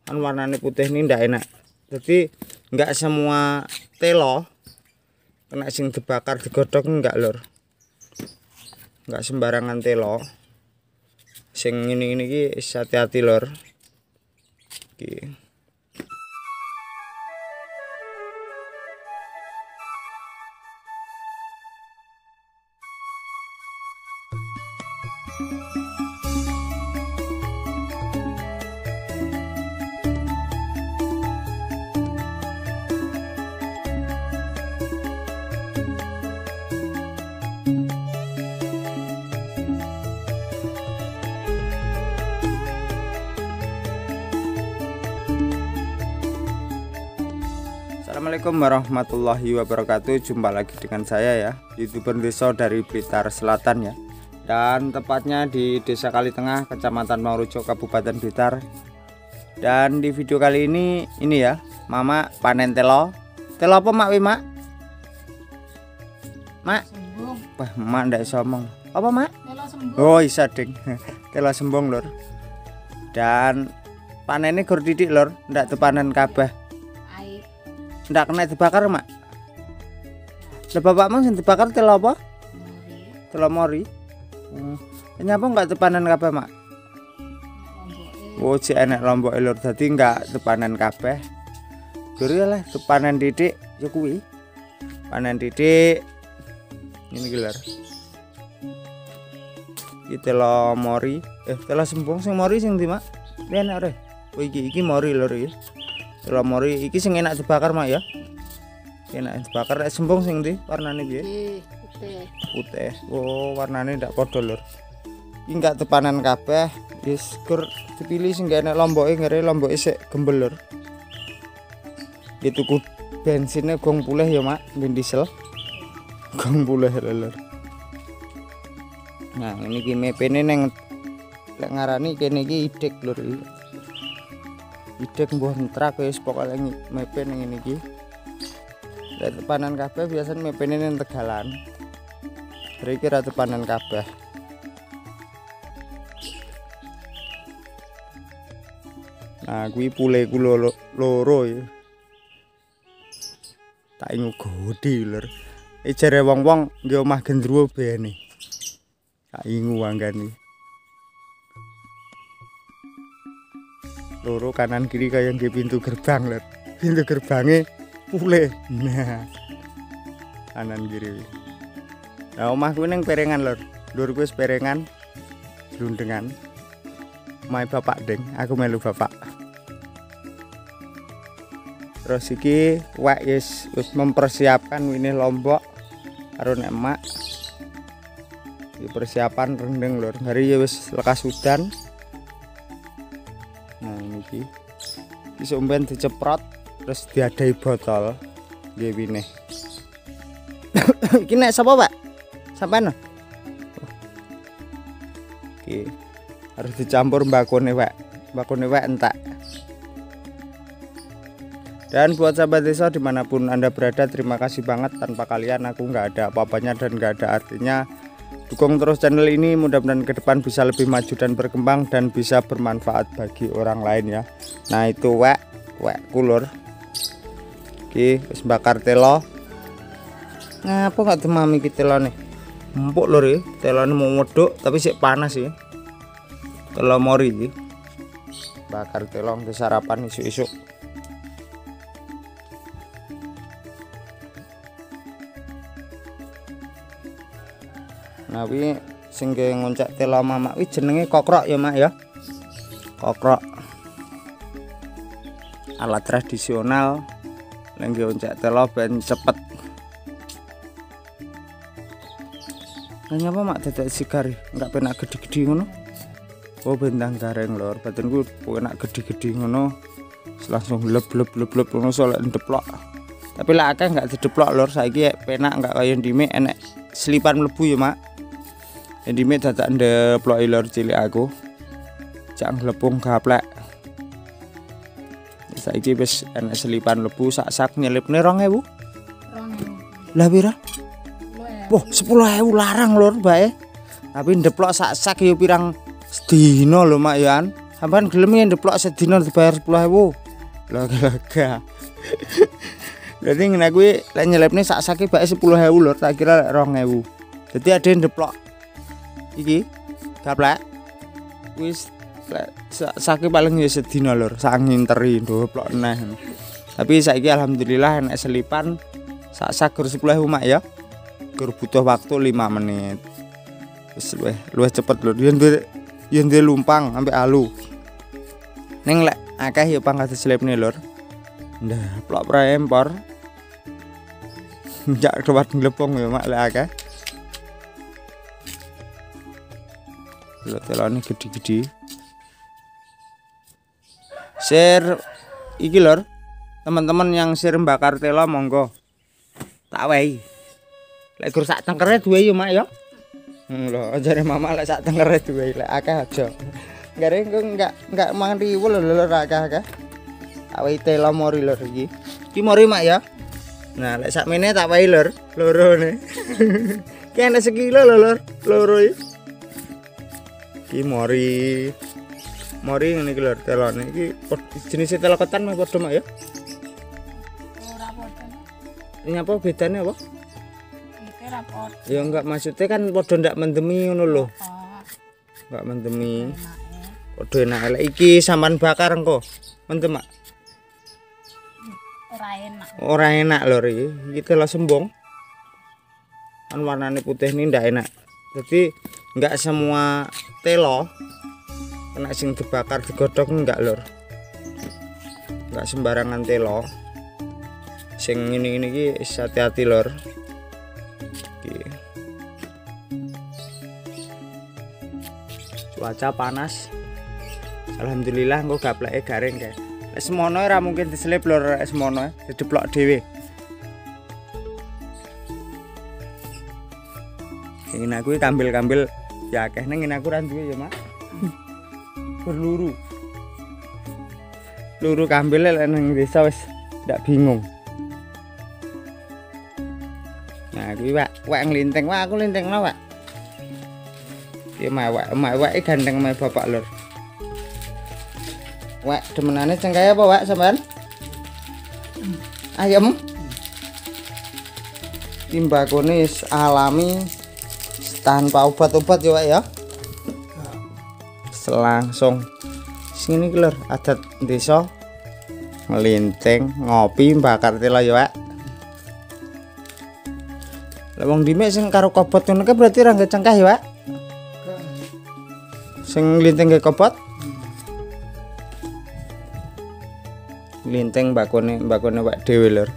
kan warnanya putih ini ndak enak. Jadi nggak semua telo kena sing dibakar digodhog enggak lur. Enggak sembarangan telo. Sing ini iki hati-hati lur. Iki. Assalamualaikum warahmatullahi wabarakatuh. Jumpa lagi dengan saya ya, YouTuber Desa dari Blitar Selatan ya. Dan tepatnya di Desa Kalitengah, Kecamatan Maurujo, Kabupaten Blitar. Dan di video kali ini ya, Mama panen telo. Telo apa Mak wi Mak? Mak? Sembung. Wah, Mak ndak iso omong. Apa Mak? Telo sembung. Oh, isa ding. Telo sembung lur. Dan panennya gur titik lur, ndak tepanen kabeh. Ndak kena dibakar Mak. Lah bapakmu sing dibakar telo apa? Telo mori. Kenapa enggak tepanen kabeh Mak? Oh, cek enek lomboke lur, dadi enggak tepanen kabeh. Guru lah tepanen titik ya kuwi. Panen titik. Ini ki lur. Iki telo mori, telo sembung sing mori sing ndi Mak? Enak ora? Oh iki mori lur iki. Telo mori iki sing enak dibakar Mak ya. Enak dibakar nek sembung sing ndi warnane piye? Putih. Putih. Oh, warnane ndak padha lur. Iki enggak tepanan kabeh, wis gur dipilih sing enak lomboke ngere lomboke sik gembel lur. Iki tuku bensinnya gong pulih ya Mak, ben diesel. Gong pulih lur. Nah, ini ki mepene ning lek ngarani kene iki idek lur. Idek mbuh entrak wis pokoke mepe ning ngene iki. Lek tepanan kabeh biasane mepene ning Tegalan. Mriki ra tepanan kabeh. Nah, kuwi puleku loro ya. Tak ingu gede lur. Jare wong-wong nggih omah gendruwo bene. Tak ingu wanggane. Loro kanan kiri kaya nggih pintu gerbang lur. Pintu gerbangnya pule. Nah. Kanan kiri. Nah, omahku ning Perengan lur. Lurku wis Perengan. Glundengan. Mae bapak ding, aku melu bapak. Terus iki wek wis mempersiapkan ini lombok karo nek emak. Iki persiapan rendeng lur. Hari ya wis lekas udan. Nah ini bisa umben diceprot terus diadai botol nggih wine. Iki nek sapa Pak? Sampean. Oke. Harus dicampur mbakone wek. Mbakone wek entak. Dan buat sahabat desa dimanapun Anda berada, terima kasih banget. Tanpa kalian aku nggak ada apa-apanya dan nggak ada artinya. Dukung terus channel ini, mudah-mudahan ke depan bisa lebih maju dan berkembang dan bisa bermanfaat bagi orang lain ya. Nah itu wek kulur. Oke, wis bakar telo. Ngapa nggak demam iki telone? Empuk lur ya, telone mau wedhuk tapi sik panas ya. Telo mori iki. Bakar telo ke sarapan isuk-isuk. Nah wi sing ngoncak telo mamak wi jenenge kokrok ya Mak ya. Kokrok. Alat tradisional lek ngoncak telo ben cepet. Nanya apa Mak dadak sigar enggak penak gede-gede ngono. Oh bentang gareng lor, batinku penak gede-gede ngono. Langsung leb ngono soalnya ndeplok. Tapi lah akeh enggak dideplok lor, saiki penak enggak kaya ndime enek selipan mlebu ya Mak. Ndime dadak ndeplok lor cilik aku. Jak nglepung gaplek. Saiki wis enek selipan mlebu sak-sak nyelipne 2000. 2000. Lah pira? Wah, 10.000 larang lur bae. Tapi ndeplok sak-sak ya pirang sedina lho Mak Yan. Sampean gelem yen deplok sedina dibayar 10.000. Lho gak. Berarti ngene kuwi lek nyelepne sak-sake bae 10.000 lho, tak kira 2.000. Dadi ade deplok iki gaplek wis sak-sake paling ya sedina lho, sak nginteri deplok neh. Tapi saiki alhamdulillah enek selipan sak-sak gur 10.000 mak ya. Gur butuh waktu 5 menit. Wis luwih cepet lho. Yen duwe lumpang sampai alu. Ning lek akeh ya pangkat selepne lur. Ndah, plok praempor. Jak kewat nglepong ya mak lek akeh. Lho telane gede-gede. Share iki lur. Teman-teman yang share bakar telo monggo. Tak wehi. Lek gur sak cengkere duwe ya mak ya. Lho jare mama lek sak tengere duwe lek akeh aja. Gare enggak mangan riwul lho akeh-akeh. Tak wehi telo mori lho iki. Iki mori mak ya. Nah lek sakmene tak wehi lur, lorone. Ki ana sekilo lho lur, loro iki. Iki mori. Mori ngene iki lur telone iki jenis telo ketan mah padha mak ya. Ora padha. Ini apa bedanya apa? Iki ra padha. Ya enggak maksudnya kan padha ndak mendemi ngono lho. Enggak mendemi. Padha enak lek iki sampean bakar engko. Mentem mak. Ora enak. Ora enak lho iki. Iki telo sembong. Kan warnane putih ini ndak enak. Jadi enggak semua telo kena sing dibakar digodhog enggak lur. Enggak sembarangan telo. Sing ngene-ngene iki hati-hati lur. Iki. Cuaca panas. Alhamdulillah engko gapleke garing kae. Lek semono ora mungkin diselip lur, lek semono dideplok dhewe. Ingin aku kambil-kambil ya akeh ning aku ra duwe ya, Mak. Berluru. Luru kambil lek nang desa wis ndak bingung. Nah, kuwi wak nglinteng, wak aku lintengno, Wak. Iki wak gandeng mae bapak lur. Wak demenane cengkeh apa, Wak, sampean? Ayam. Timbakone alami tanpa obat-obat ya, Wak ya. Selangsung sini iki lur, adat desa ngelinteng, ngopi, bakar telo ya, Wak. Lah wong dimek sing karo kobot ngono ke berarti ora nggak cengkeh ya, Wak? Sing nglinteng ke kobot? Linteng bakone Wak dhewe lur.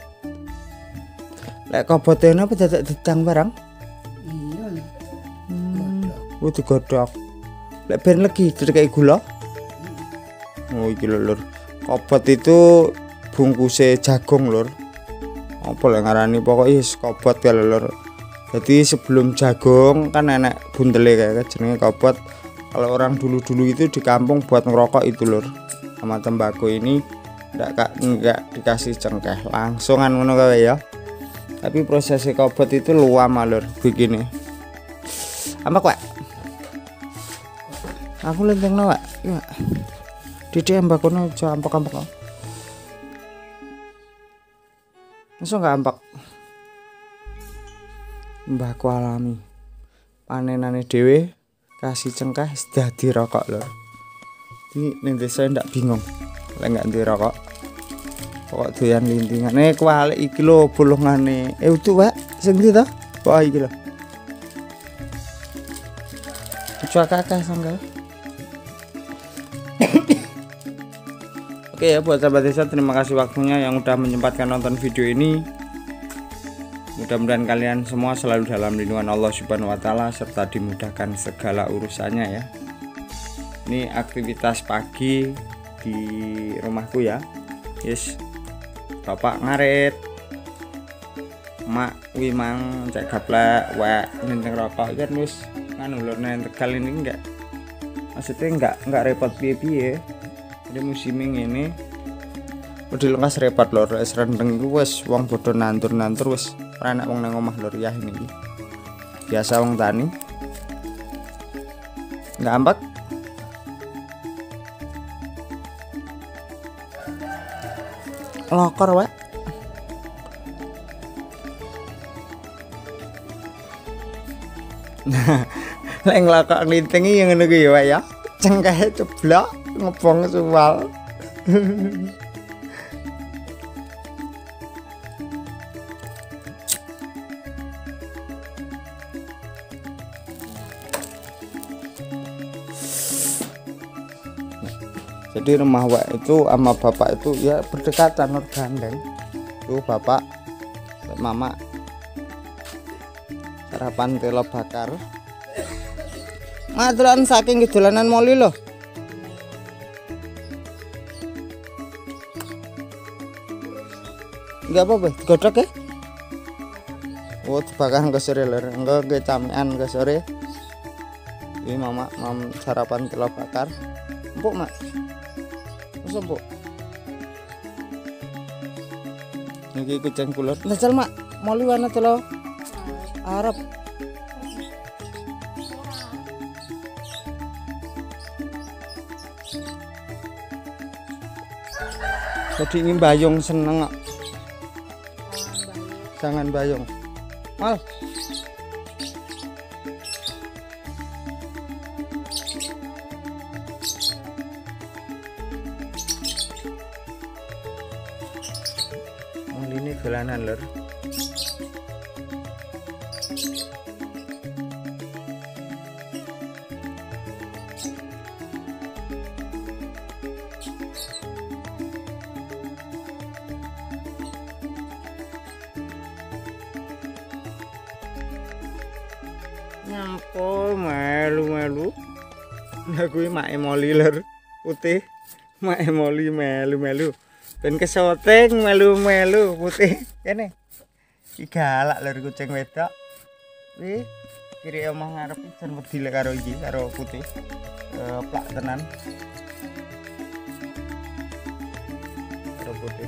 Lek kobote napa dadak didang barang? Iya. Digodhog. Lek ben legi dikai gula. Oh iki lur. Kobot itu bungkuse jagung lur. Apa lek ngarani pokoke wis kobot ya lur. Jadi sebelum jagung kan enek buntele kayak jenenge kobot. Kalau orang dulu-dulu itu di kampung buat ngerokok itu lur. Sama tembakau ini enggak dikasih cengkeh, langsungan ngono kae ya. Tapi proses kobot itu luam lur begini. Ambak, Wak. Aku lintengno, Wak. Ya. Dite ambakono aja ampek-ampek. Iso enggak ampak. Mbahku alami. Panenane dhewe kasih cengkeh dadi rokok lur. Iki ning desa ndak bingung. Lek enggak duwe rokok. Pokok doyan lintingan. Kualik iki lho bolongane. Utuh, Wak. Sing ndi to? Wah iki lho. Cuakakah sanggal. Oke ya buat sahabat desa, terima kasih waktunya yang udah menyempatkan nonton video ini. Mudah-mudahan kalian semua selalu dalam lindungan Allah Subhanahu wa taala serta dimudahkan segala urusannya ya. Ini aktivitas pagi di rumahku ya. Yes. Bapak ngarit. Mak wimang cek gaplek, Wak nenteng rokok kan wis nganu lur nang Tegal ini enggak. Maksudnya enggak repot piye-piye. Di musim ini udah lekas repot lor, es rendeng itu wes wong bodoh nantur wes anak wong nang omah lor ya ini biasa wong tani nggak ambak lokor wae. Lek nglakok nglintingi yang ngono kuwi ya wae ya. Cengkehe ceblok ngebong suwal. Jadi rumah Wak itu sama bapak itu ya berdekatan gandeng. Tuh bapak, mama sarapan telo bakar. Maturan saking dolanan moli loh. Enggak apa-apa, digodhog ya. Oh, dibakar ke sore lho, engko ke camian ke sore. Ini mama sarapan telo bakar. Empuk, Mak. Empuk. Niki kucing kula. Njajal, Mak. Moli warna telo Arab. Jadi ini bayung seneng kok. Jangan bayung. Mal. Mal ini dolanan lur. Nyampo melu-melu. Nah kuwi mak moli lur putih. Mak moli melu-melu. Ben kesoteng melu-melu putih. Kene. Iki galak lur kucing wedok. Wih, kiri omah ngarep jan wedi lek karo iki karo putih. Plak tenan. Karo putih.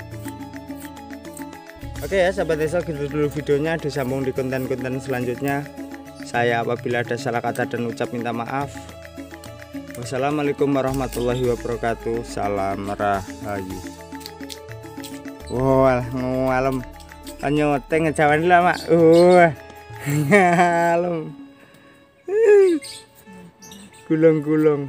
Oke ya sahabat desa, gitu dulu videonya, disambung di konten-konten selanjutnya. Saya apabila ada salah kata dan ucap minta maaf. Wassalamualaikum warahmatullahi wabarakatuh. Salam rahayu. Wah, ngalem. Nyoteng ngejawan lah, Mak. Ngalem. Gulung-gulung.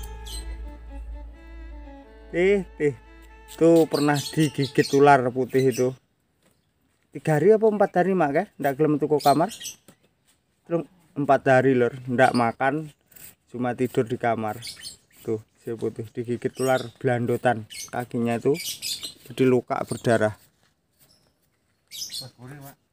Tuh pernah digigit ular putih itu. 3 hari apa 4 hari, Mak, kan? Ndak gelem tuku kamar. 4 hari lor, ndak makan, cuma tidur di kamar. Tuh si putih digigit ular belandotan, kakinya itu jadi luka berdarah.